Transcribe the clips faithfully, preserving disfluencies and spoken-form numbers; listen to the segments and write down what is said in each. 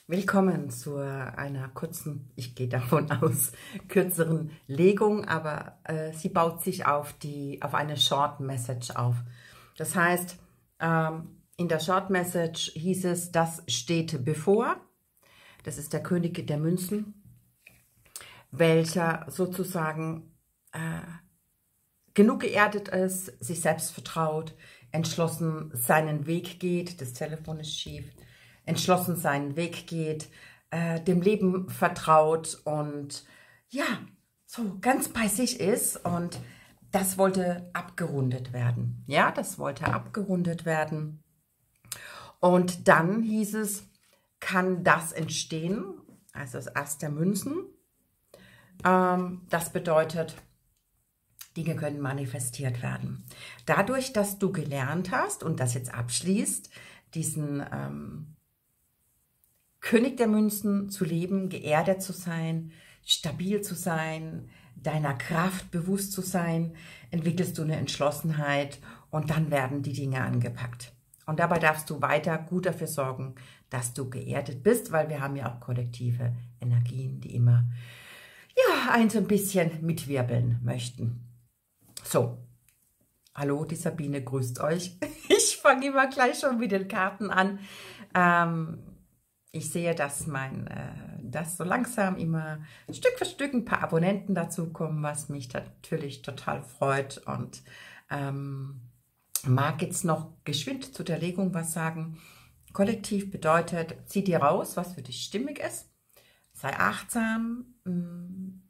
Willkommen zu einer kurzen, ich gehe davon aus, kürzeren Legung, aber äh, sie baut sich auf, die, auf eine Short Message auf. Das heißt, ähm, in der Short Message hieß es, das steht bevor. Das ist der König der Münzen, welcher sozusagen äh, genug geerdet ist, sich selbst vertraut, entschlossen seinen Weg geht. Das Telefon ist schief. Entschlossen seinen Weg geht, äh, dem Leben vertraut und ja, so ganz bei sich ist, und das wollte abgerundet werden. Ja, das wollte abgerundet werden. Und dann hieß es, kann das entstehen, also das Ass der Münzen. Ähm, das bedeutet, Dinge können manifestiert werden. Dadurch, dass du gelernt hast und das jetzt abschließt, diesen ähm, König der Münzen zu leben, geerdet zu sein, stabil zu sein, deiner Kraft bewusst zu sein, entwickelst du eine Entschlossenheit und dann werden die Dinge angepackt. Und dabei darfst du weiter gut dafür sorgen, dass du geerdet bist, weil wir haben ja auch kollektive Energien, die immer ja, ein so ein bisschen mitwirbeln möchten. So, hallo, die Sabine grüßt euch. Ich fange immer gleich schon mit den Karten an. Ähm, Ich sehe, dass mein, äh, dass so langsam immer Stück für Stück ein paar Abonnenten dazukommen, was mich natürlich total freut, und ähm, mag jetzt noch geschwind zu der Legung was sagen. Kollektiv bedeutet, zieh dir raus, was für dich stimmig ist, sei achtsam, mh,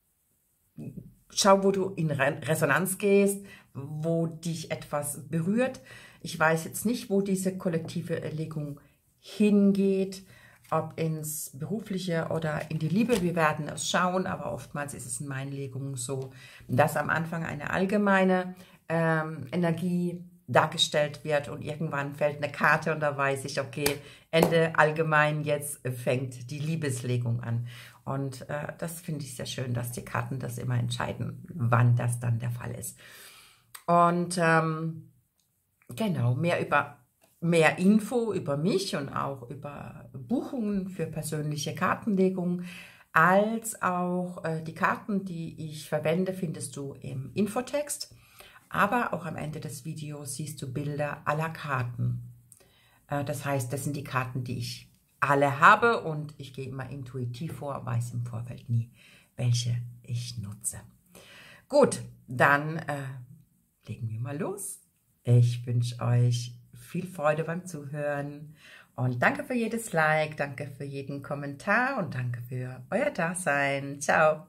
schau, wo du in Re Resonanz gehst, wo dich etwas berührt. Ich weiß jetzt nicht, wo diese kollektive Legung hingeht, ob ins Berufliche oder in die Liebe. Wir werden es schauen, aber oftmals ist es in meinen Legungen so, dass am Anfang eine allgemeine ähm, Energie dargestellt wird und irgendwann fällt eine Karte und da weiß ich, okay, Ende allgemein, jetzt fängt die Liebeslegung an. Und äh, das finde ich sehr schön, dass die Karten das immer entscheiden, wann das dann der Fall ist. Und ähm, genau, mehr über Mehr Info über mich und auch über Buchungen für persönliche Kartenlegungen, als auch äh, die Karten, die ich verwende, findest du im Infotext. Aber auch am Ende des Videos siehst du Bilder aller Karten. Äh, das heißt, das sind die Karten, die ich alle habe, und ich gehe immer intuitiv vor, weiß im Vorfeld nie, welche ich nutze. Gut, dann äh, legen wir mal los. Ich wünsche euch viel Freude beim Zuhören und danke für jedes Like, danke für jeden Kommentar und danke für euer Dasein. Ciao!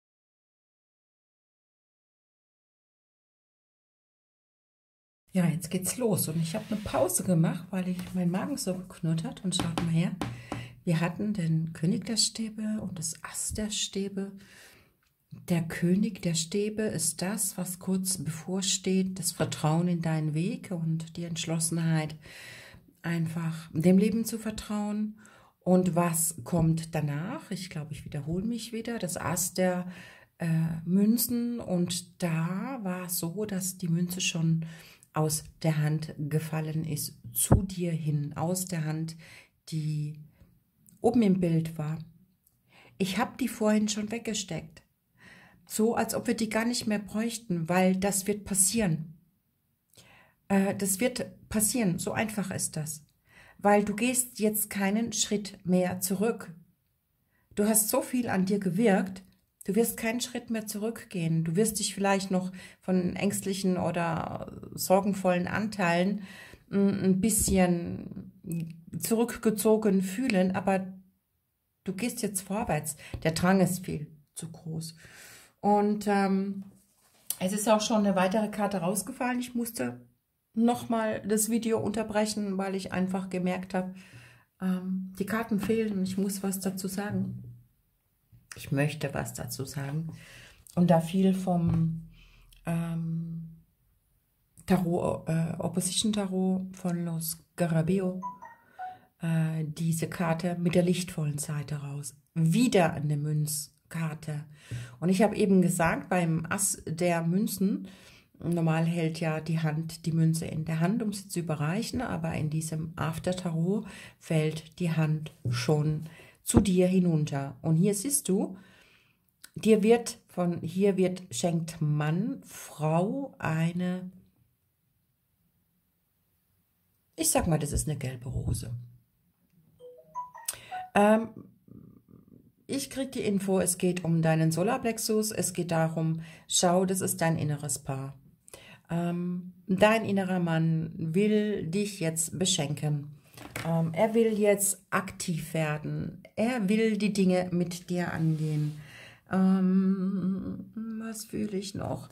Ja, jetzt geht's los, und ich habe eine Pause gemacht, weil ich mein Magen so geknurrt hat, und schaut mal her, wir hatten den König der Stäbe und das Ass der Stäbe. Der König der Stäbe ist das, was kurz bevorsteht, das Vertrauen in deinen Weg und die Entschlossenheit, einfach dem Leben zu vertrauen. Und was kommt danach? Ich glaube, ich wiederhole mich wieder. Das Ass der äh, Münzen, und da war es so, dass die Münze schon aus der Hand gefallen ist, zu dir hin, aus der Hand, die oben im Bild war. Ich habe die vorhin schon weggesteckt. So, als ob wir die gar nicht mehr bräuchten, weil das wird passieren. Äh, das wird passieren, so einfach ist das. Weil du gehst jetzt keinen Schritt mehr zurück. Du hast so viel an dir gewirkt, du wirst keinen Schritt mehr zurückgehen. Du wirst dich vielleicht noch von ängstlichen oder sorgenvollen Anteilen ein bisschen zurückgezogen fühlen, aber du gehst jetzt vorwärts. Der Drang ist viel zu groß. Und ähm, es ist auch schon eine weitere Karte rausgefallen. Ich musste nochmal das Video unterbrechen, weil ich einfach gemerkt habe, ähm, die Karten fehlen und ich muss was dazu sagen. Ich möchte was dazu sagen. Und da fiel vom ähm, Tarot, äh, Opposition Tarot von Los Garabeo äh, diese Karte mit der lichtvollen Seite raus. Wieder eine Münzkarte. Und ich habe eben gesagt, beim Ass der Münzen Normal hält ja die Hand die Münze in der Hand, um sie zu überreichen, aber in diesem After Tarot fällt die Hand schon zu dir hinunter. Und hier siehst du, dir wird von hier wird schenkt Mann, Frau eine, ich sag mal, das ist eine gelbe Rose. Ähm, ich kriege die Info, es geht um deinen Solarplexus, es geht darum, schau, das ist dein inneres Paar. Ähm, dein innerer Mann will dich jetzt beschenken. Ähm, er will jetzt aktiv werden. Er will die Dinge mit dir angehen. Ähm, was fühle ich noch?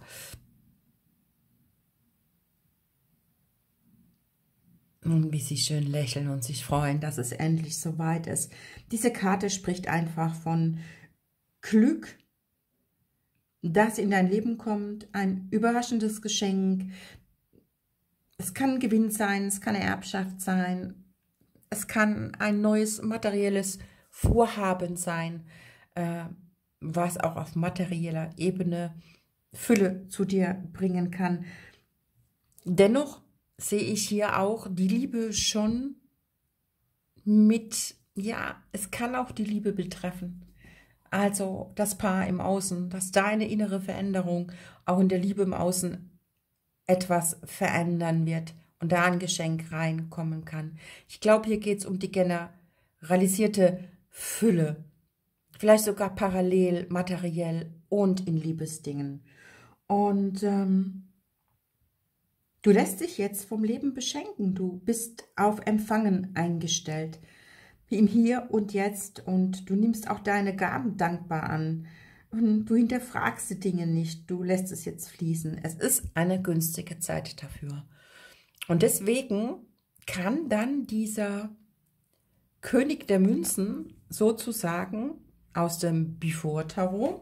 Und wie sie schön lächeln und sich freuen, dass es endlich soweit ist. Diese Karte spricht einfach von Glück, das in dein Leben kommt, ein überraschendes Geschenk. Es kann ein Gewinn sein, es kann eine Erbschaft sein, es kann ein neues materielles Vorhaben sein, äh, was auch auf materieller Ebene Fülle zu dir bringen kann. Dennoch sehe ich hier auch die Liebe schon mit, ja, es kann auch die Liebe betreffen. Also das Paar im Außen, dass deine innere Veränderung auch in der Liebe im Außen etwas verändern wird und da ein Geschenk reinkommen kann. Ich glaube, hier geht es um die generalisierte Fülle, vielleicht sogar parallel, materiell und in Liebesdingen. Und ähm, du lässt dich jetzt vom Leben beschenken. Du bist auf Empfangen eingestellt, im Hier und Jetzt, und du nimmst auch deine Gaben dankbar an. Und du hinterfragst die Dinge nicht, du lässt es jetzt fließen. Es ist eine günstige Zeit dafür. Und deswegen kann dann dieser König der Münzen sozusagen aus dem Before Tarot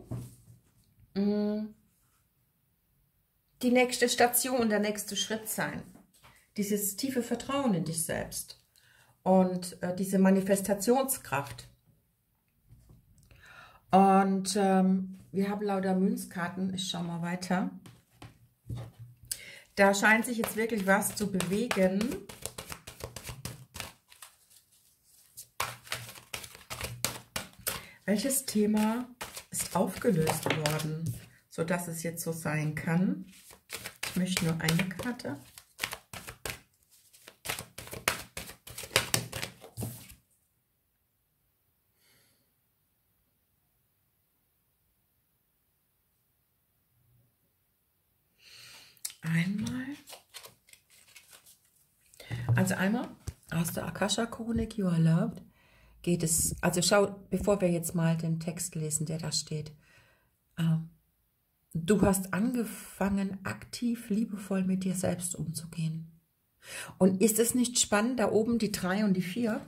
die nächste Station, der nächste Schritt sein. Dieses tiefe Vertrauen in dich selbst und äh, diese Manifestationskraft. Und ähm, wir haben lauter Münzkarten. Ich schaue mal weiter. Da scheint sich jetzt wirklich was zu bewegen. Welches Thema ist aufgelöst worden, sodass es jetzt so sein kann? Ich möchte nur eine Karte. Einmal. Also einmal aus der Akasha-Chronik, You Are Loved, geht es, also schau, bevor wir jetzt mal den Text lesen, der da steht. Ähm, du hast angefangen, aktiv, liebevoll mit dir selbst umzugehen. Und ist es nicht spannend, da oben die drei und die vier?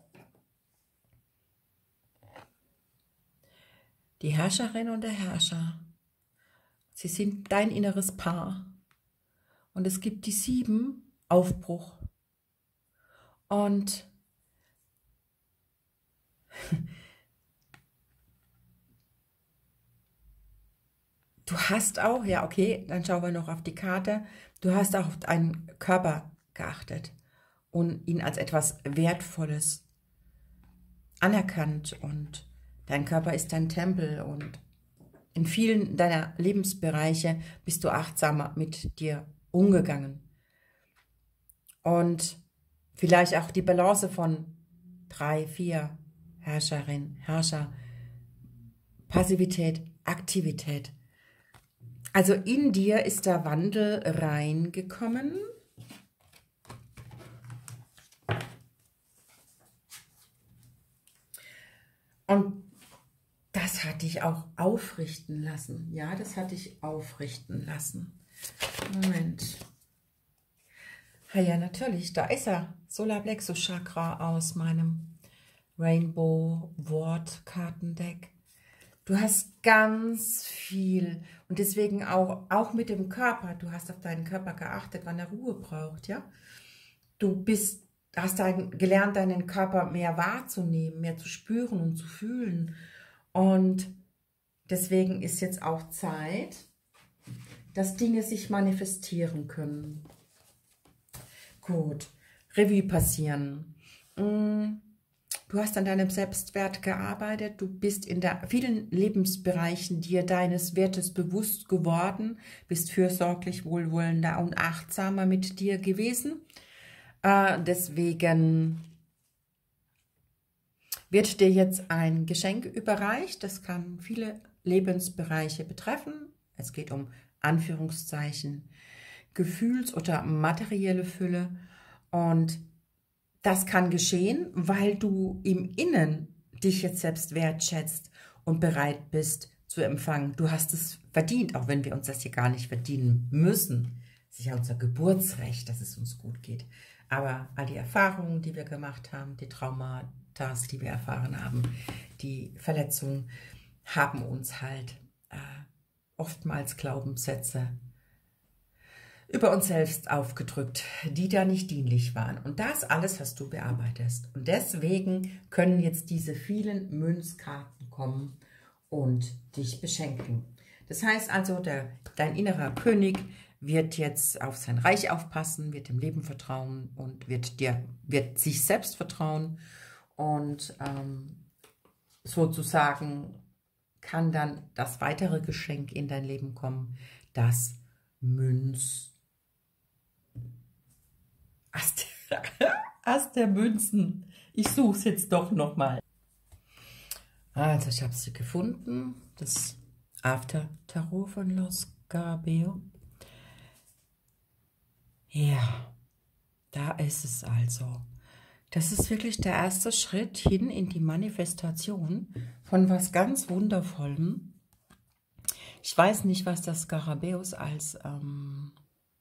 Die Herrscherin und der Herrscher. Sie sind dein inneres Paar. Und es gibt die sieben, Aufbruch. Und du hast auch, ja okay, dann schauen wir noch auf die Karte, du hast auch auf deinen Körper geachtet und ihn als etwas Wertvolles anerkannt. Und dein Körper ist dein Tempel und in vielen deiner Lebensbereiche bist du achtsamer mit dir umgegangen. Und vielleicht auch die Balance von drei, vier, Herrscherin, Herrscher, Passivität, Aktivität. Also in dir ist der Wandel reingekommen. Und das hat dich auch aufrichten lassen. Ja, das hat dich aufrichten lassen. Moment. Ja, ja, natürlich, da ist er. Solarplexus Chakra aus meinem Rainbow Wort Kartendeck. Du hast ganz viel und deswegen auch, auch mit dem Körper. Du hast auf deinen Körper geachtet, wann er Ruhe braucht, ja. Du bist, hast dein, gelernt, deinen Körper mehr wahrzunehmen, mehr zu spüren und zu fühlen. Und deswegen ist jetzt auch Zeit, dass Dinge sich manifestieren können. Gut, Revue passieren. Du hast an deinem Selbstwert gearbeitet, du bist in der, vielen Lebensbereichen dir deines Wertes bewusst geworden, bist fürsorglich, wohlwollender und achtsamer mit dir gewesen. Äh, deswegen wird dir jetzt ein Geschenk überreicht. Das kann viele Lebensbereiche betreffen. Es geht um Anführungszeichen Gefühls- oder materielle Fülle. Und das kann geschehen, weil du im Innen dich jetzt selbst wertschätzt und bereit bist zu empfangen. Du hast es verdient, auch wenn wir uns das hier gar nicht verdienen müssen. Es ist ja unser Geburtsrecht, dass es uns gut geht. Aber all die Erfahrungen, die wir gemacht haben, die Traumata, die wir erfahren haben, die Verletzungen, haben uns halt äh, oftmals Glaubenssätze über uns selbst aufgedrückt, die da nicht dienlich waren. Und das alles hast du bearbeitet. Und deswegen können jetzt diese vielen Münzkarten kommen und dich beschenken. Das heißt also, der, dein innerer König wird jetzt auf sein Reich aufpassen, wird dem Leben vertrauen und wird, dir, wird sich selbst vertrauen. Und ähm, sozusagen kann dann das weitere Geschenk in dein Leben kommen, das Münz. Ast, Ast der Münzen. Ich suche es jetzt doch nochmal. Also, ich habe sie gefunden. Das After Tarot von Los Scarabeo. Ja, da ist es also. Das ist wirklich der erste Schritt hin in die Manifestation von was ganz Wundervollem. Ich weiß nicht, was das Skarabäus als ähm,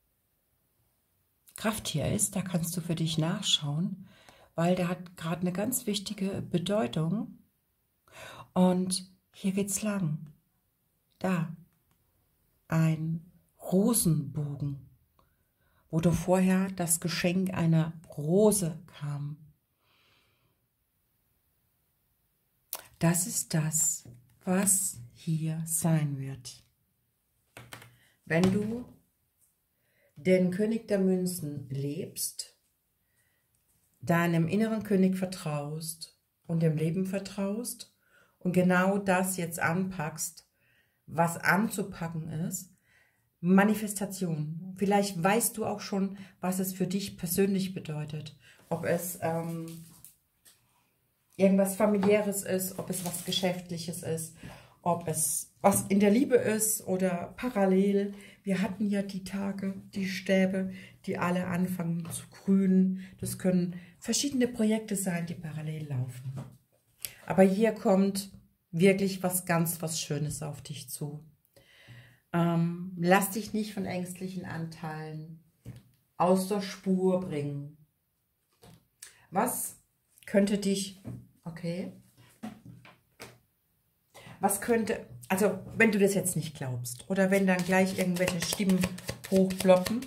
Krafttier ist. Da kannst du für dich nachschauen, weil der hat gerade eine ganz wichtige Bedeutung. Und hier geht's lang. Da. Ein Rosenbogen, wo du vorher das Geschenk einer Rose kam. Das ist das, was hier sein wird. Wenn du den König der Münzen lebst, deinem inneren König vertraust und dem Leben vertraust und genau das jetzt anpackst, was anzupacken ist, Manifestation. Vielleicht weißt du auch schon, was es für dich persönlich bedeutet. Ob es ähm, irgendwas Familiäres ist, ob es was Geschäftliches ist, ob es was in der Liebe ist oder parallel. Wir hatten ja die Tage, die Stäbe, die alle anfangen zu grünen. Das können verschiedene Projekte sein, die parallel laufen. Aber hier kommt wirklich was ganz, was Schönes auf dich zu. Ähm, lass dich nicht von ängstlichen Anteilen aus der Spur bringen. Was könnte dich, okay, was könnte, also wenn du das jetzt nicht glaubst oder wenn dann gleich irgendwelche Stimmen hochploppen,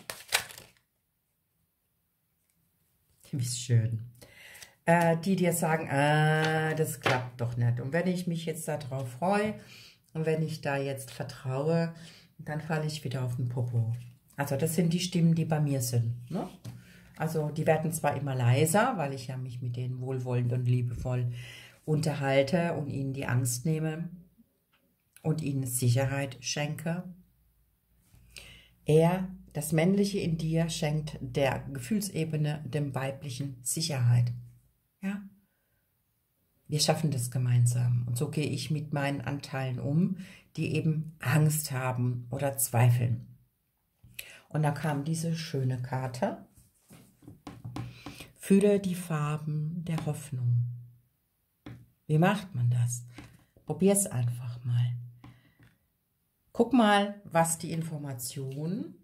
wie schön, äh, die dir sagen, ah, das klappt doch nicht. Und wenn ich mich jetzt darauf freue, und wenn ich da jetzt vertraue, dann falle ich wieder auf den Popo. Also das sind die Stimmen, die bei mir sind. Ne? Also die werden zwar immer leiser, weil ich ja mich mit denen wohlwollend und liebevoll unterhalte und ihnen die Angst nehme und ihnen Sicherheit schenke. Er, das Männliche in dir, schenkt der Gefühlsebene, dem Weiblichen Sicherheit. Ja? Wir schaffen das gemeinsam. Und so gehe ich mit meinen Anteilen um, die eben Angst haben oder zweifeln. Und da kam diese schöne Karte. Fühle die Farben der Hoffnung. Wie macht man das? Probier es einfach mal. Guck mal, was die Information,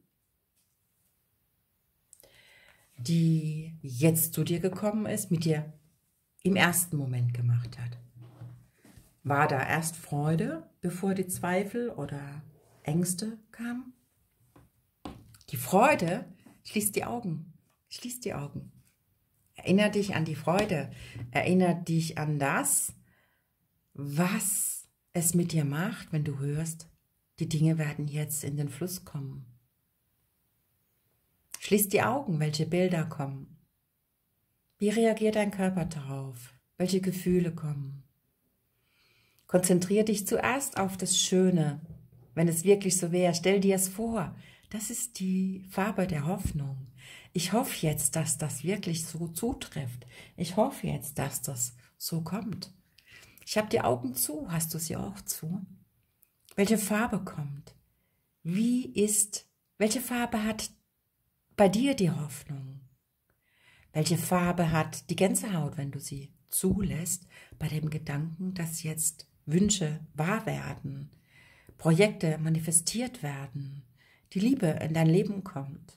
die jetzt zu dir gekommen ist, mit dir im ersten Moment gemacht hat. War da erst Freude, bevor die Zweifel oder Ängste kamen? Die Freude, schließ die Augen, schließ die Augen. Erinner dich an die Freude, erinner dich an das, was es mit dir macht, wenn du hörst, Die Dinge werden jetzt in den Fluss kommen. Schließ die Augen, welche Bilder kommen. Wie reagiert dein Körper darauf? Welche Gefühle kommen? Konzentriere dich zuerst auf das Schöne. Wenn es wirklich so wäre, stell dir es vor. Das ist die Farbe der Hoffnung. Ich hoffe jetzt, dass das wirklich so zutrifft. Ich hoffe jetzt, dass das so kommt. Ich habe die Augen zu. Hast du sie auch zu? Welche Farbe kommt? Wie ist, welche Farbe hat bei dir die Hoffnung? Welche Farbe hat die Gänsehaut, wenn du sie zulässt, bei dem Gedanken, dass jetzt Wünsche wahr werden, Projekte manifestiert werden, die Liebe in dein Leben kommt?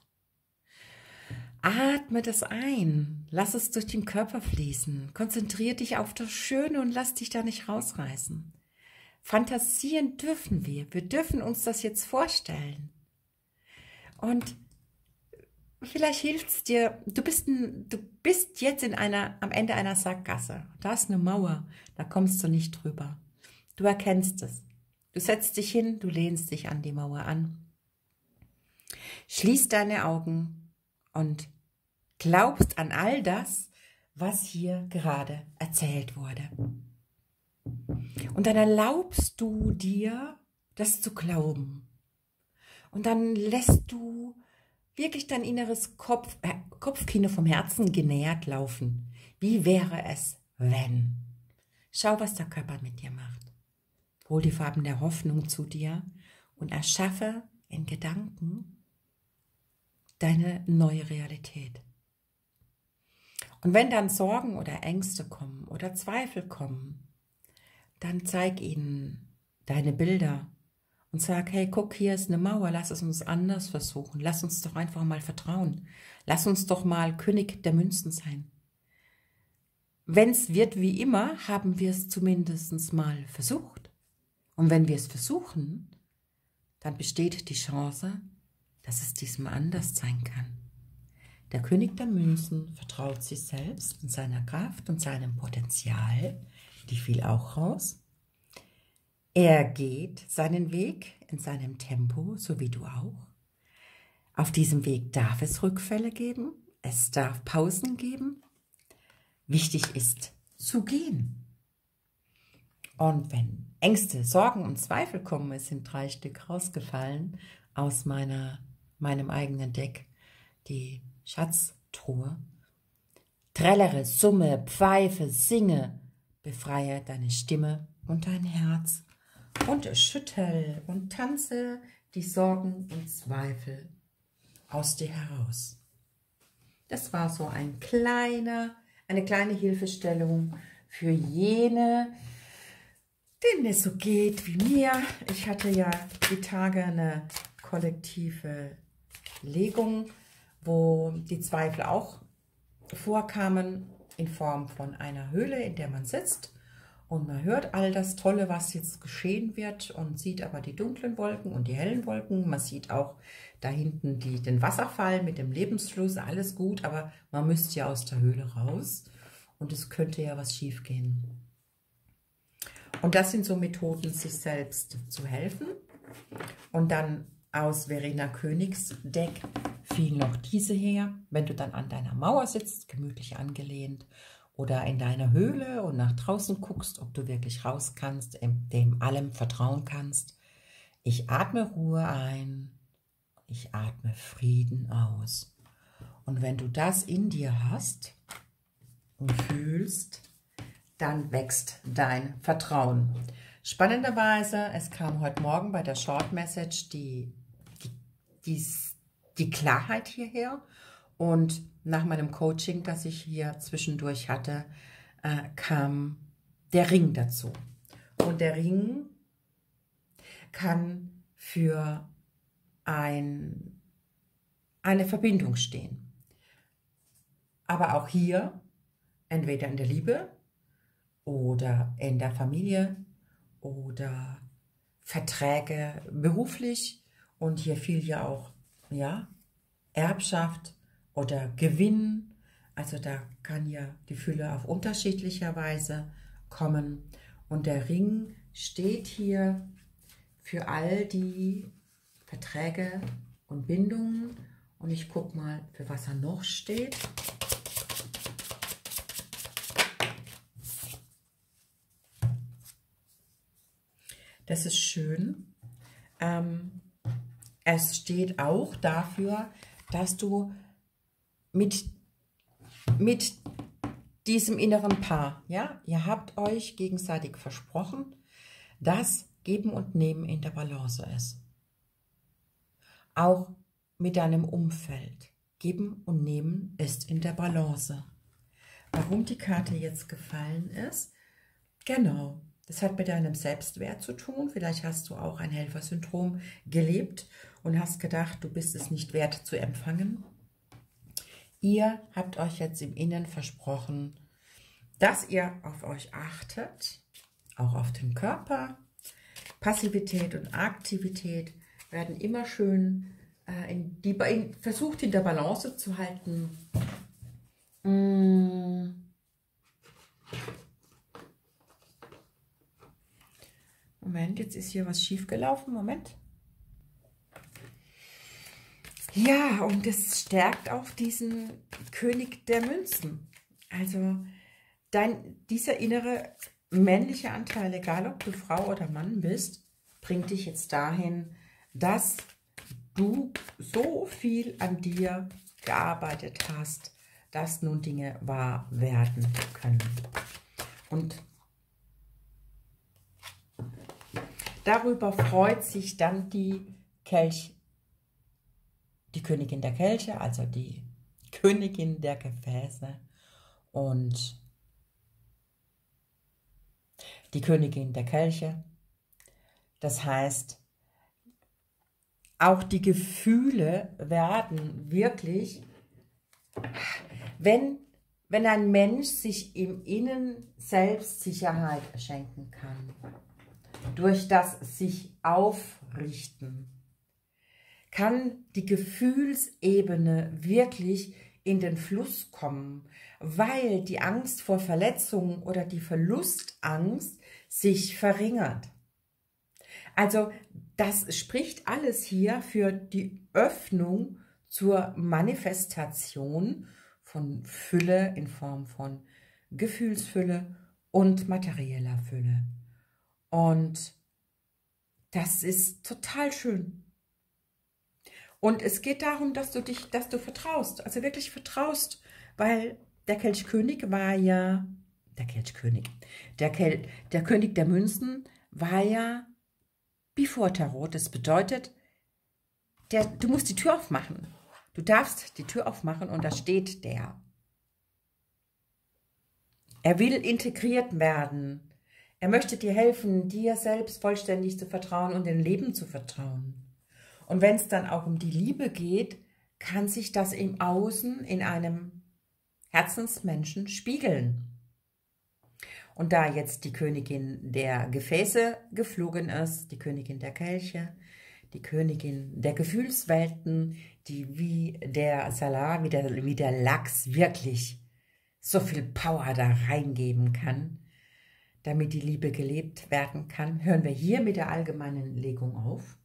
Atme das ein, lass es durch den Körper fließen, konzentriere dich auf das Schöne und lass dich da nicht rausreißen. Fantasieren dürfen wir, wir dürfen uns das jetzt vorstellen. Und vielleicht hilft es dir, du bist, ein, du bist jetzt in einer, am Ende einer Sackgasse. Da ist eine Mauer, da kommst du nicht drüber. Du erkennst es. Du setzt dich hin, du lehnst dich an die Mauer an. Schließ deine Augen und glaubst an all das, was hier gerade erzählt wurde. Und dann erlaubst du dir, das zu glauben. Und dann lässt du wirklich dein inneres Kopf, äh, Kopfkino vom Herzen genähert laufen. Wie wäre es, wenn? Schau, was der Körper mit dir macht. Hol die Farben der Hoffnung zu dir und erschaffe in Gedanken deine neue Realität. Und wenn dann Sorgen oder Ängste kommen oder Zweifel kommen, dann zeig ihnen deine Bilder und sag, hey, guck, hier ist eine Mauer, lass es uns anders versuchen. Lass uns doch einfach mal vertrauen. Lass uns doch mal König der Münzen sein. Wenn es wird wie immer, haben wir es zumindest mal versucht. Und wenn wir es versuchen, dann besteht die Chance, dass es diesmal anders sein kann. Der König der Münzen vertraut sich selbst und seiner Kraft und seinem Potenzial, die fiel auch raus. Er geht seinen Weg in seinem Tempo, so wie du auch. Auf diesem Weg darf es Rückfälle geben, es darf Pausen geben. Wichtig ist, zu gehen. Und wenn Ängste, Sorgen und Zweifel kommen, es sind drei Stück rausgefallen aus meiner, meinem eigenen Deck, die Schatztruhe. Trällere, summe, pfeife, singe, befreie deine Stimme und dein Herz. Und schüttel und tanze die Sorgen und Zweifel aus dir heraus. Das war so ein kleiner, eine kleine Hilfestellung für jene, denen es so geht wie mir. Ich hatte ja die Tage eine kollektive Legung, wo die Zweifel auch vorkamen in Form von einer Höhle, in der man sitzt. Und man hört all das Tolle, was jetzt geschehen wird und sieht aber die dunklen Wolken und die hellen Wolken. Man sieht auch da hinten die, den Wasserfall mit dem Lebensfluss, alles gut, aber man müsste ja aus der Höhle raus und es könnte ja was schief gehen. Und das sind so Methoden, sich selbst zu helfen. Und dann aus Verena Königs Deck fiel noch diese her, wenn du dann an deiner Mauer sitzt, gemütlich angelehnt, oder in deiner Höhle und nach draußen guckst, ob du wirklich raus kannst, dem allem vertrauen kannst. Ich atme Ruhe ein, ich atme Frieden aus. Und wenn du das in dir hast und fühlst, dann wächst dein Vertrauen. Spannenderweise, es kam heute Morgen bei der Short Message die, die, die, die Klarheit hierher. Und nach meinem Coaching, das ich hier zwischendurch hatte, äh, kam der Ring dazu. Und der Ring kann für ein, eine Verbindung stehen. Aber auch hier, entweder in der Liebe oder in der Familie oder Verträge beruflich. Und hier fiel ja auch ja, Erbschaft oder Gewinn, also da kann ja die Fülle auf unterschiedlicher Weise kommen. Und der Ring steht hier für all die Verträge und Bindungen. Und ich gucke mal, für was er noch steht. Das ist schön. Ähm, es steht auch dafür, dass du mit, mit diesem inneren Paar, ja, ihr habt euch gegenseitig versprochen, dass Geben und Nehmen in der Balance ist. Auch mit deinem Umfeld. Geben und Nehmen ist in der Balance. Warum die Karte jetzt gefallen ist? Genau, das hat mit deinem Selbstwert zu tun. Vielleicht hast du auch ein Helfersyndrom gelebt und hast gedacht, du bist es nicht wert zu empfangen. Ihr habt euch jetzt im Inneren versprochen, dass ihr auf euch achtet, auch auf den Körper. Passivität und Aktivität werden immer schön äh, in die, in, versucht in der Balance zu halten. Mm. Moment, jetzt ist hier was schief gelaufen. Moment. Ja, und das stärkt auch diesen König der Münzen. Also dein, dieser innere männliche Anteil, egal ob du Frau oder Mann bist, bringt dich jetzt dahin, dass du so viel an dir gearbeitet hast, dass nun Dinge wahr werden können. Und darüber freut sich dann die Kelch, die Königin der Kelche, also die Königin der Gefäße und die Königin der Kelche. Das heißt, auch die Gefühle werden wirklich, wenn, wenn ein Mensch sich im Innen selbst Sicherheit schenken kann, durch das sich aufrichten, kann die Gefühlsebene wirklich in den Fluss kommen, weil die Angst vor Verletzungen oder die Verlustangst sich verringert. Also das spricht alles hier für die Öffnung zur Manifestation von Fülle in Form von Gefühlsfülle und materieller Fülle. Und das ist total schön. Und es geht darum, dass du dich, dass du vertraust, also wirklich vertraust, weil der Kelchkönig war ja, der Kelchkönig, der, Kel, der König der Münzen war ja Before Tarot. Das bedeutet, der, du musst die Tür aufmachen. Du darfst die Tür aufmachen und da steht der. Er will integriert werden. Er möchte dir helfen, dir selbst vollständig zu vertrauen und dem Leben zu vertrauen. Und wenn es dann auch um die Liebe geht, kann sich das im Außen in einem Herzensmenschen spiegeln. Und da jetzt die Königin der Gefäße geflogen ist, die Königin der Kelche, die Königin der Gefühlswelten, die wie der Salar, wie der, wie der Lachs wirklich so viel Power da reingeben kann, damit die Liebe gelebt werden kann, hören wir hier mit der allgemeinen Legung auf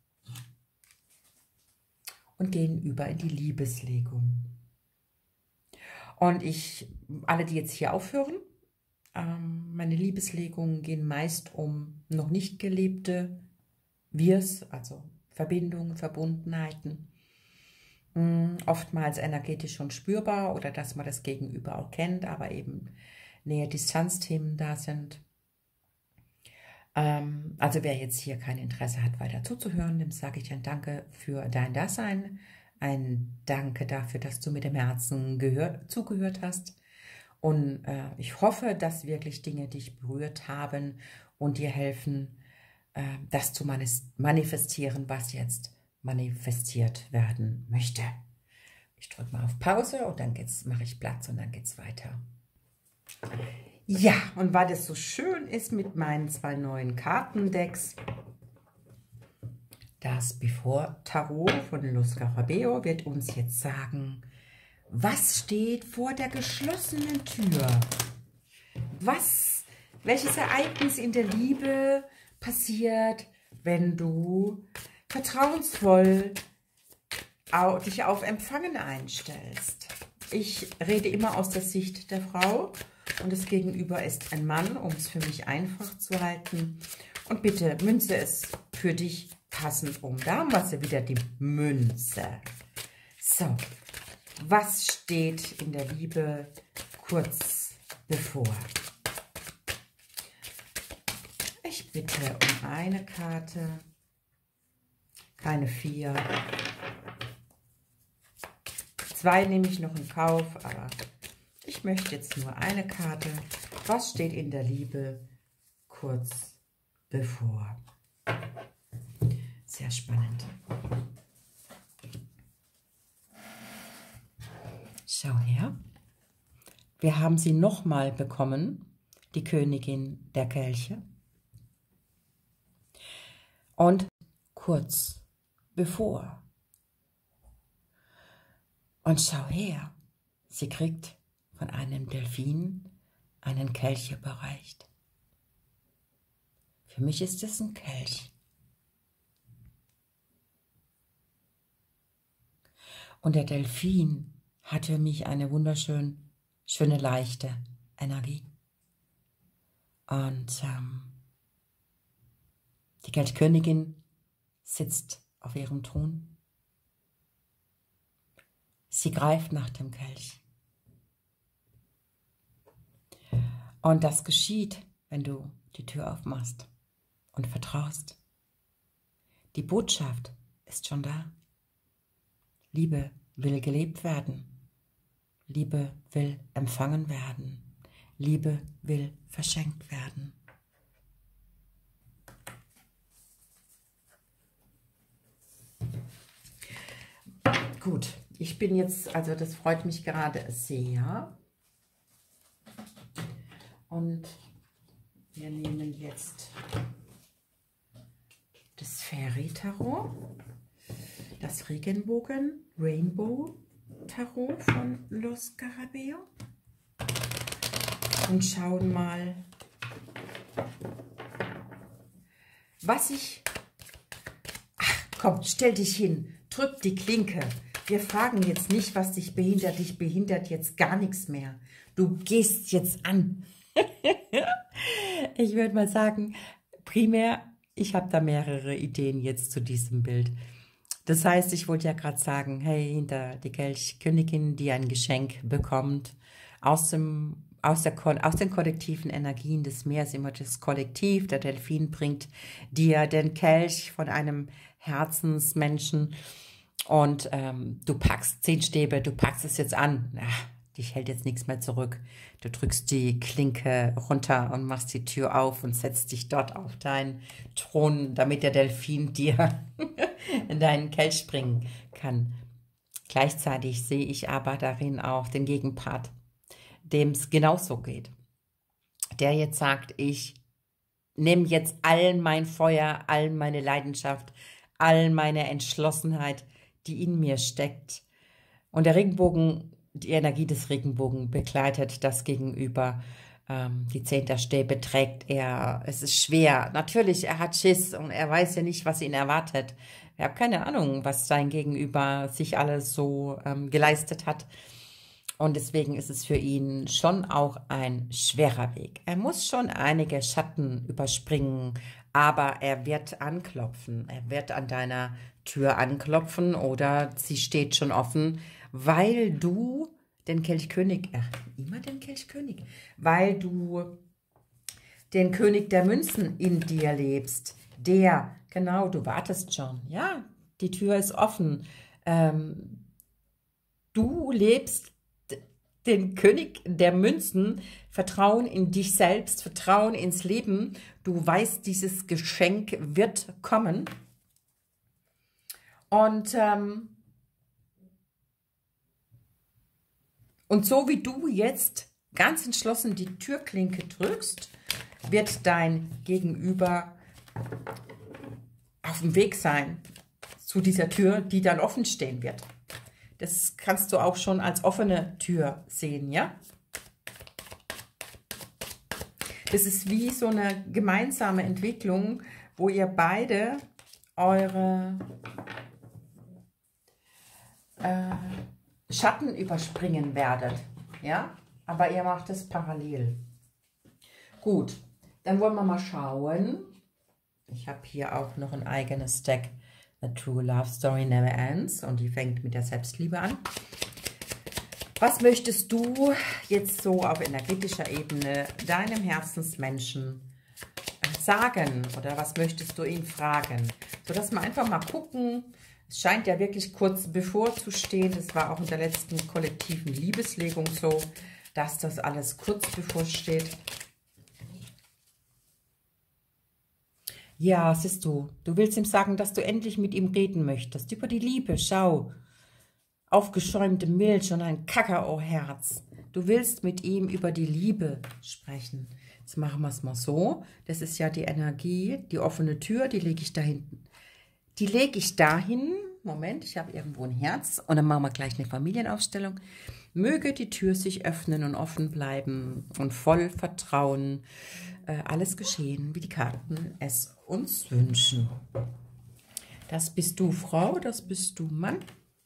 und gehen über in die Liebeslegung. Und ich, alle, die jetzt hier aufhören, ähm, meine Liebeslegungen gehen meist um noch nicht gelebte Wirs, also Verbindungen, Verbundenheiten, mh, oftmals energetisch schon spürbar oder dass man das Gegenüber auch kennt, aber eben Nähe-Distanz-Themen da sind. Ähm, also wer jetzt hier kein Interesse hat, weiter zuzuhören, dem sage ich ein Danke für dein Dasein, ein Danke dafür, dass du mit dem Herzen gehört, zugehört hast. Und äh, ich hoffe, dass wirklich Dinge dich berührt haben und dir helfen, äh, das zu manifestieren, was jetzt manifestiert werden möchte. Ich drücke mal auf Pause und dann geht's, mache ich Platz und dann geht es weiter. Ja, und weil es so schön ist mit meinen zwei neuen Kartendecks, das Before Tarot von Luz Scarabeo wird uns jetzt sagen, was steht vor der geschlossenen Tür? Was, welches Ereignis in der Liebe passiert, wenn du vertrauensvoll dich auf Empfangen einstellst. Ich rede immer aus der Sicht der Frau und das Gegenüber ist ein Mann, um es für mich einfach zu halten. Und bitte münze es für dich passend um. Da haben wir sie wieder, die Münze. So, was steht in der Liebe kurz bevor? Ich bitte um eine Karte, keine vier. Zwei nehme ich noch in Kauf, aber ich möchte jetzt nur eine Karte. Was steht in der Liebe kurz bevor? Sehr spannend. Schau her. Wir haben sie nochmal bekommen, die Königin der Kelche. Und kurz bevor. Und schau her, sie kriegt von einem Delfin einen Kelch überreicht. Für mich ist es ein Kelch. Und der Delfin hat für mich eine wunderschön, schöne, leichte Energie. Und ähm, die Kelchkönigin sitzt auf ihrem Thron. Sie greift nach dem Kelch. Und das geschieht, wenn du die Tür aufmachst und vertraust. Die Botschaft ist schon da. Liebe will gelebt werden. Liebe will empfangen werden. Liebe will verschenkt werden. Gut, ich bin jetzt, also das freut mich gerade sehr. Und wir nehmen jetzt das Fairy Tarot, das Regenbogen Rainbow Tarot von Los Scarabeo und schauen mal, was ich... Ach, komm, stell dich hin, drück die Klinke. Wir fragen jetzt nicht, was dich behindert. Dich behindert jetzt gar nichts mehr. Du gehst jetzt an. Ich würde mal sagen, primär, ich habe da mehrere Ideen jetzt zu diesem Bild. Das heißt, ich wollte ja gerade sagen, hey, hinter die Kelchkönigin, die ein Geschenk bekommt, aus, dem, aus, der, aus den kollektiven Energien des Meeres, immer das Kollektiv, der Delfin bringt dir den Kelch von einem Herzensmenschen und ähm, du packst zehn Stäbe, du packst es jetzt an. Ach, dich hält jetzt nichts mehr zurück. Du drückst die Klinke runter und machst die Tür auf und setzt dich dort auf deinen Thron, damit der Delfin dir in deinen Kelch springen kann. Gleichzeitig sehe ich aber darin auch den Gegenpart, dem es genauso geht. Der jetzt sagt, ich nehme jetzt all mein Feuer, all meine Leidenschaft, all meine Entschlossenheit, die in mir steckt. Und der Regenbogen, die Energie des Regenbogen begleitet das Gegenüber. Ähm, die zehn der Stäbe trägt er. Es ist schwer. Natürlich, er hat Schiss und er weiß ja nicht, was ihn erwartet. Er hat keine Ahnung, was sein Gegenüber sich alles so ähm, geleistet hat. Und deswegen ist es für ihn schon auch ein schwerer Weg. Er muss schon einige Schatten überspringen, aber er wird anklopfen. Er wird an deiner Tür anklopfen oder sie steht schon offen, weil du den Kelchkönig, ach, immer den Kelchkönig, weil du den König der Münzen in dir lebst. Der, genau, du wartest schon, ja, die Tür ist offen. Ähm, du lebst den König der Münzen, Vertrauen in dich selbst, Vertrauen ins Leben. Du weißt, dieses Geschenk wird kommen. Und, ähm, und so wie du jetzt ganz entschlossen die Türklinke drückst, wird dein Gegenüber auf dem Weg sein zu dieser Tür, die dann offen stehen wird. Das kannst du auch schon als offene Tür sehen, ja? Das ist wie so eine gemeinsame Entwicklung, wo ihr beide eure äh, Schatten überspringen werdet. Ja, aber ihr macht es parallel. Gut, dann wollen wir mal schauen. Ich habe hier auch noch ein eigenes Deck. The True Love Story Never Ends. Und die fängt mit der Selbstliebe an. Was möchtest du jetzt so auf energetischer Ebene deinem Herzensmenschen sagen? Oder was möchtest du ihn fragen? Sodass wir einfach mal gucken. Es scheint ja wirklich kurz bevor zu stehen. Das war auch in der letzten kollektiven Liebeslegung so, dass das alles kurz bevor steht. Ja, siehst du, du willst ihm sagen, dass du endlich mit ihm reden möchtest. Über die Liebe, schau. Aufgeschäumte Milch und ein Kakaoherz. Du willst mit ihm über die Liebe sprechen. Jetzt machen wir es mal so. Das ist ja die Energie, die offene Tür, die lege ich da hinten. Die lege ich dahin. Moment, ich habe irgendwo ein Herz. Und dann machen wir gleich eine Familienaufstellung. Möge die Tür sich öffnen und offen bleiben und voll Vertrauen äh, alles geschehen, wie die Karten es uns wünschen. Das bist du, Frau, das bist du, Mann.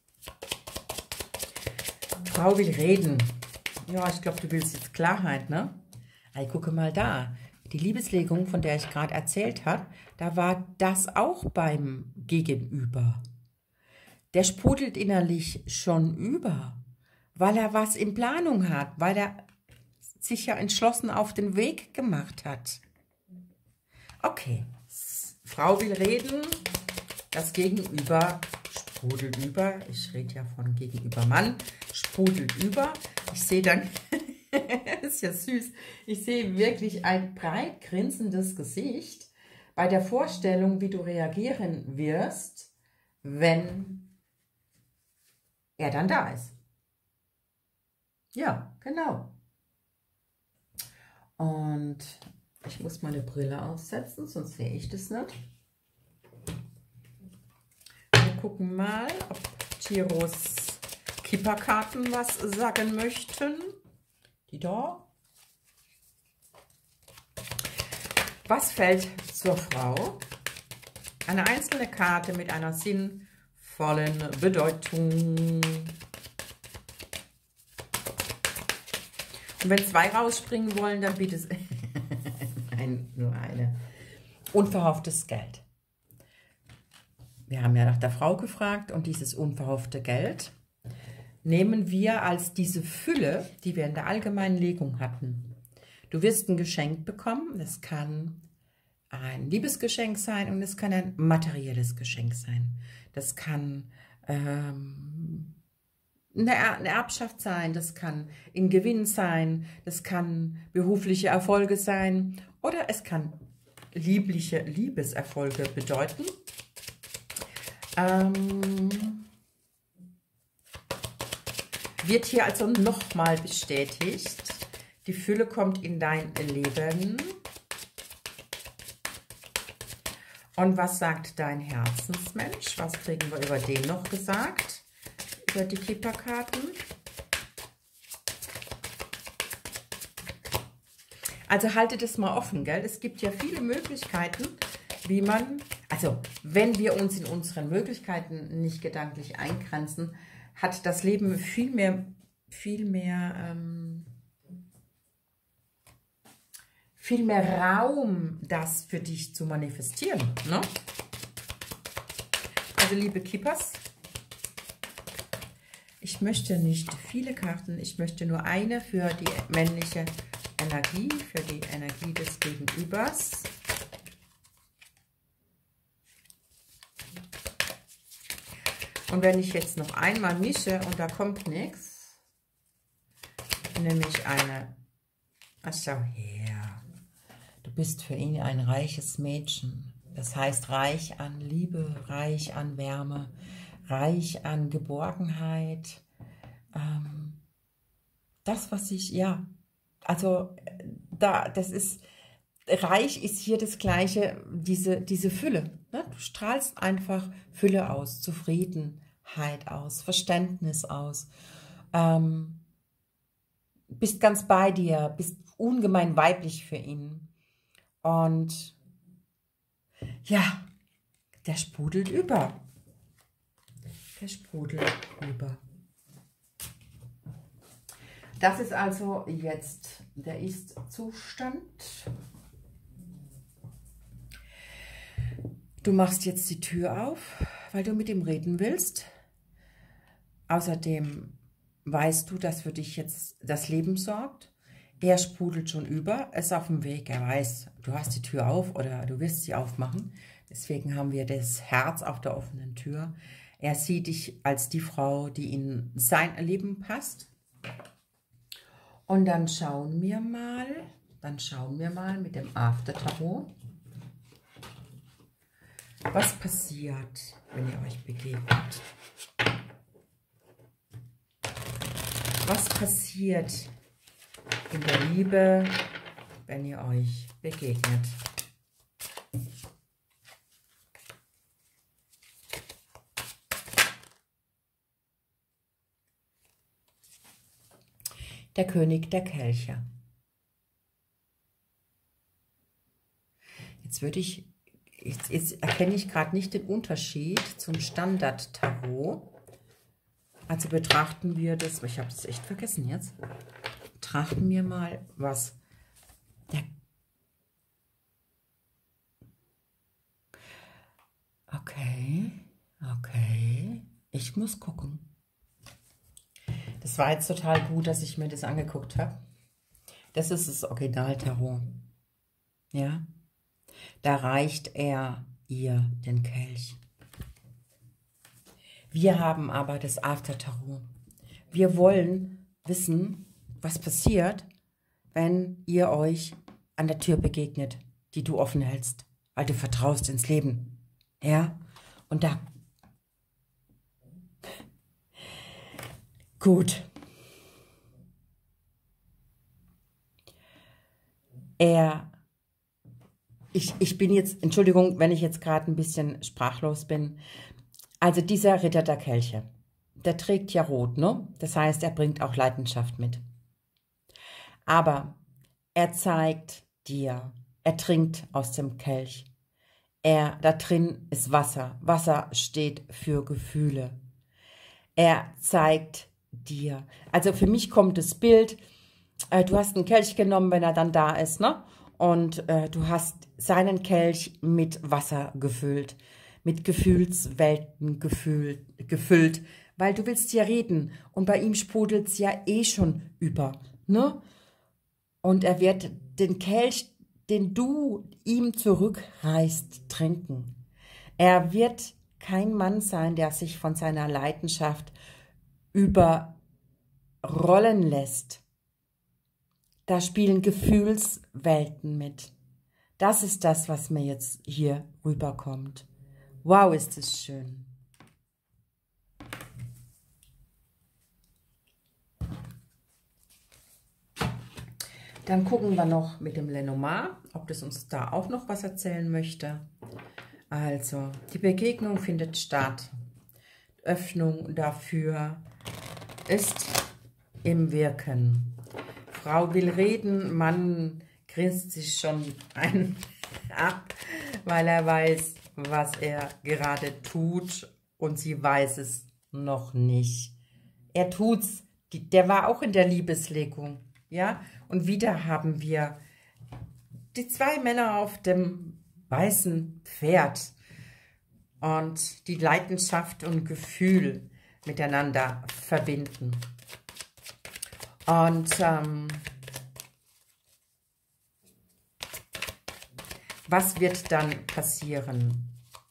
Frau will reden. Ja, ich glaube, du willst jetzt Klarheit, ne? Hey, gucke mal da. Die Liebeslegung, von der ich gerade erzählt habe, da war das auch beim Gegenüber. Der sprudelt innerlich schon über, weil er was in Planung hat, weil er sich ja entschlossen auf den Weg gemacht hat. Okay, Frau will reden, das Gegenüber sprudelt über. Ich rede ja von Gegenüber Mann, sprudelt über. Ich sehe dann, das ist ja süß, ich sehe wirklich ein breit grinsendes Gesicht bei der Vorstellung, wie du reagieren wirst, wenn er dann da ist. Ja, genau. Und ich muss meine Brille aufsetzen, sonst sehe ich das nicht. Wir gucken mal, ob Tiros Kipperkarten was sagen möchten. Die da. Was fällt zur Frau? Eine einzelne Karte mit einer sinnvollen Bedeutung. Und wenn zwei rausspringen wollen, dann bitte es Nein, nur eine. Unverhofftes Geld. Wir haben ja nach der Frau gefragt und dieses unverhoffte Geld nehmen wir als diese Fülle, die wir in der allgemeinen Legung hatten. Du wirst ein Geschenk bekommen. Das kann ein Liebesgeschenk sein und es kann ein materielles Geschenk sein. Das kann ähm, eine Erbschaft sein, das kann ein Gewinn sein, das kann berufliche Erfolge sein oder es kann liebliche Liebeserfolge bedeuten. Ähm, wird hier also nochmal bestätigt, die Fülle kommt in dein Leben. Und was sagt dein Herzensmensch? Was kriegen wir über den noch gesagt? Über die Kipperkarten. Also haltet es mal offen, gell? Es gibt ja viele Möglichkeiten, wie man, also wenn wir uns in unseren Möglichkeiten nicht gedanklich eingrenzen, hat das Leben viel mehr, viel mehr, ähm, viel mehr Raum, das für dich zu manifestieren, ne? Also liebe Kippers, ich möchte nicht viele Karten, ich möchte nur eine für die männliche Energie, für die Energie des Gegenübers. Und wenn ich jetzt noch einmal mische und da kommt nichts, nehme ich eine, ach schau her, du bist für ihn ein reiches Mädchen. Das heißt reich an Liebe, reich an Wärme, reich an Geborgenheit. Ähm, das, was ich, ja, also da, das ist, reich ist hier das Gleiche, diese, diese Fülle. Ne? Du strahlst einfach Fülle aus, Zufriedenheit aus, Verständnis aus. Ähm, bist ganz bei dir, bist ungemein weiblich für ihn. Und Ja, der sprudelt über. Der sprudelt über. Das ist also jetzt der Ist-Zustand. Du machst jetzt die Tür auf, weil du mit ihm reden willst. Außerdem weißt du, dass für dich jetzt das Leben sorgt. Er sprudelt schon über, ist auf dem Weg. Er weiß, du hast die Tür auf oder du wirst sie aufmachen. Deswegen haben wir das Herz auf der offenen Tür. Er sieht dich als die Frau, die in sein Leben passt. Und dann schauen wir mal, dann schauen wir mal mit dem After Tarot, was passiert, wenn ihr euch begegnet. Was passiert in der Liebe, wenn ihr euch begegnet? Der König der Kelche. Jetzt würde ich, jetzt, jetzt erkenne ich gerade nicht den Unterschied zum Standard-Tarot. Also betrachten wir das, ich habe das echt vergessen jetzt, betrachten wir mal, was der, okay, okay, ich muss gucken. Das war jetzt total gut, dass ich mir das angeguckt habe. Das ist das Original-Tarot. Ja, da reicht er ihr den Kelch. Wir haben aber das After-Tarot. Wir wollen wissen, was passiert, wenn ihr euch an der Tür begegnet, die du offen hältst, weil du vertraust ins Leben. Ja, und da. Gut. Er, ich, ich bin jetzt, Entschuldigung, wenn ich jetzt gerade ein bisschen sprachlos bin. Also dieser Ritter der Kelche, der trägt ja rot, ne? Das heißt, er bringt auch Leidenschaft mit. Aber er zeigt dir, er trinkt aus dem Kelch. Er, da drin ist Wasser. Wasser steht für Gefühle. Er zeigt dir, also für mich kommt das Bild, äh, du hast einen Kelch genommen, wenn er dann da ist, ne? Und äh, du hast seinen Kelch mit Wasser gefüllt. Mit Gefühlswelten gefühlt, gefüllt, weil du willst ja reden und bei ihm sprudelt es ja eh schon über, ne? Und er wird den Kelch, den du ihm zurückreißt, trinken. Er wird kein Mann sein, der sich von seiner Leidenschaft überrollen lässt. Da spielen Gefühlswelten mit. Das ist das, was mir jetzt hier rüberkommt. Wow, ist es schön. Dann gucken wir noch mit dem Lenormand, ob das uns da auch noch was erzählen möchte. Also, die Begegnung findet statt. Öffnung dafür ist im Wirken. Frau will reden, Mann grinst sich schon ein ab, weil er weiß, was er gerade tut und sie weiß es noch nicht. Er tut's, die, der war auch in der Liebeslegung, ja, und wieder haben wir die zwei Männer auf dem weißen Pferd und die Leidenschaft und Gefühl miteinander verbinden. Und ähm, was wird dann passieren?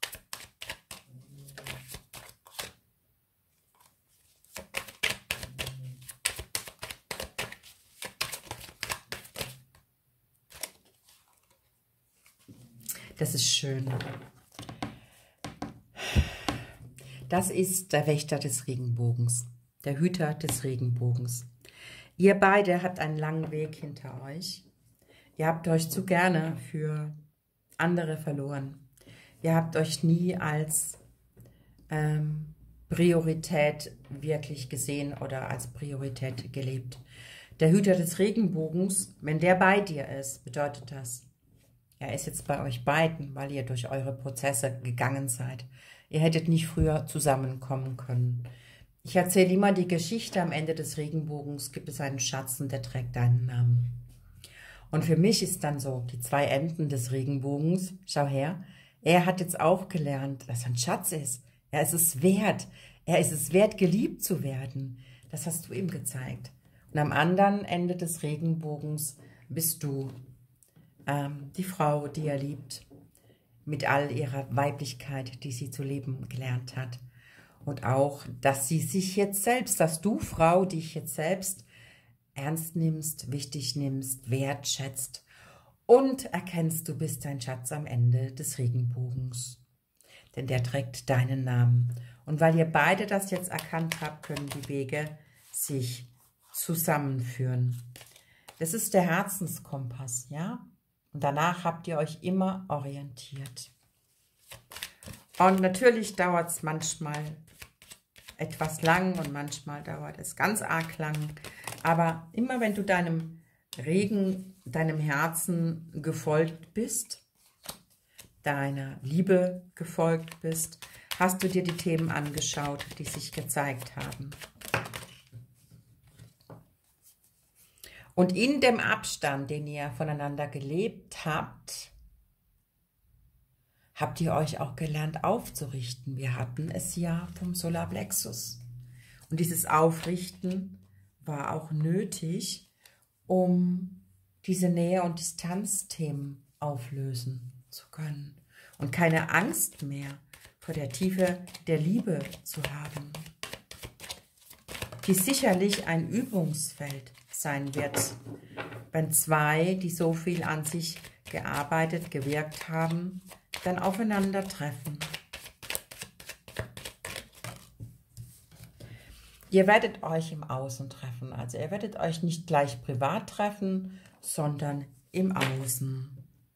Das ist schön. Das ist der Wächter des Regenbogens, der Hüter des Regenbogens. Ihr beide habt einen langen Weg hinter euch. Ihr habt euch zu gerne für andere verloren. Ihr habt euch nie als ähm, Priorität wirklich gesehen oder als Priorität gelebt. Der Hüter des Regenbogens, wenn der bei dir ist, bedeutet das, Er ist jetzt bei euch beiden, weil ihr durch eure Prozesse gegangen seid. Ihr hättet nicht früher zusammenkommen können. Ich erzähle immer die Geschichte, am Ende des Regenbogens gibt es einen Schatz und der trägt deinen Namen. Und für mich ist dann so, die zwei Enden des Regenbogens, schau her, er hat jetzt auch gelernt, dass er ein Schatz ist. Er ist es wert. Er ist es wert, geliebt zu werden. Das hast du ihm gezeigt. Und am anderen Ende des Regenbogens bist du ähm, die Frau, die er liebt, mit all ihrer Weiblichkeit, die sie zu leben gelernt hat. Und auch, dass sie sich jetzt selbst, dass du, Frau, dich jetzt selbst ernst nimmst, wichtig nimmst, wertschätzt und erkennst, du bist ein Schatz am Ende des Regenbogens. Denn der trägt deinen Namen. Und weil ihr beide das jetzt erkannt habt, können die Wege sich zusammenführen. Das ist der Herzenskompass, ja? Und danach habt ihr euch immer orientiert. Und natürlich dauert es manchmal etwas lang und manchmal dauert es ganz arg lang. Aber immer wenn du deinem Regen, deinem Herzen gefolgt bist, deiner Liebe gefolgt bist, hast du dir die Themen angeschaut, die sich gezeigt haben. Und in dem Abstand, den ihr voneinander gelebt habt, habt ihr euch auch gelernt aufzurichten. Wir hatten es ja vom Solarplexus. Und dieses Aufrichten war auch nötig, um diese Nähe- und Distanzthemen auflösen zu können. Und keine Angst mehr vor der Tiefe der Liebe zu haben, die sicherlich ein Übungsfeld sein wird, wenn zwei, die so viel an sich gearbeitet, gewirkt haben, dann aufeinandertreffen. Ihr werdet euch im Außen treffen, also ihr werdet euch nicht gleich privat treffen, sondern im Außen.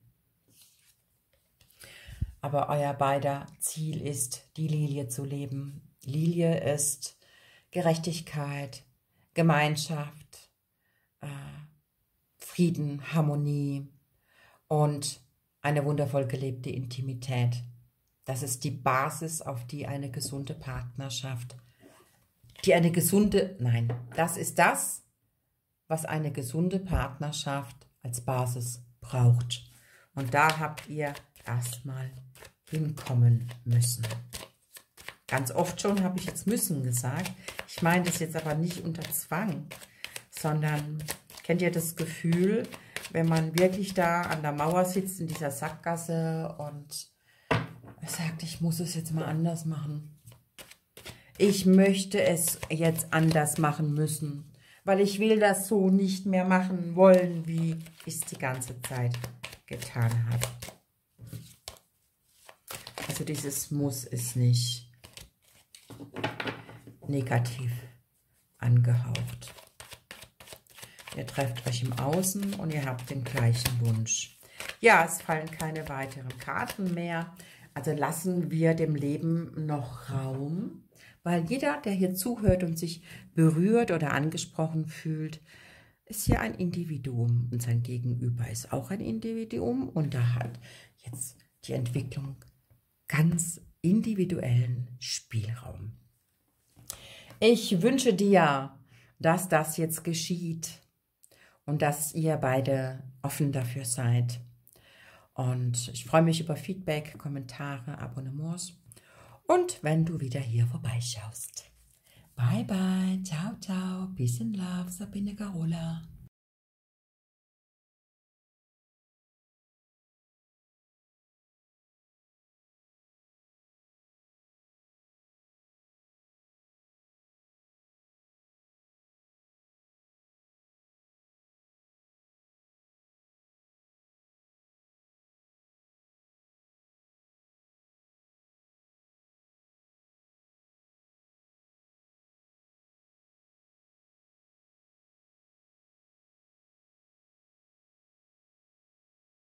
Aber euer beider Ziel ist, die Lilie zu leben. Lilie ist Gerechtigkeit, Gemeinschaft, äh, Frieden, Harmonie und eine wundervoll gelebte Intimität. Das ist die Basis, auf die eine gesunde Partnerschaft, die eine gesunde, nein, das ist das, was eine gesunde Partnerschaft als Basis braucht. Und da habt ihr erstmal hinkommen müssen. Ganz oft schon habe ich jetzt müssen gesagt. Ich meine das jetzt aber nicht unter Zwang, sondern kennt ihr das Gefühl, wenn man wirklich da an der Mauer sitzt in dieser Sackgasse und sagt, ich muss es jetzt mal anders machen. Ich möchte es jetzt anders machen müssen, weil ich will das so nicht mehr machen wollen, wie ich es die ganze Zeit getan habe. Also dieses Muss ist nicht negativ angehaucht. Ihr trefft euch im Außen und ihr habt den gleichen Wunsch. Ja, es fallen keine weiteren Karten mehr. Also lassen wir dem Leben noch Raum, weil jeder, der hier zuhört und sich berührt oder angesprochen fühlt, ist ja ein Individuum und sein Gegenüber ist auch ein Individuum und da hat jetzt die Entwicklung ganz individuellen Spielraum. Ich wünsche dir, dass das jetzt geschieht und dass ihr beide offen dafür seid. Und ich freue mich über Feedback, Kommentare, Abonnements und wenn du wieder hier vorbeischaust. Bye bye, ciao ciao, peace and love, Sabine Carola.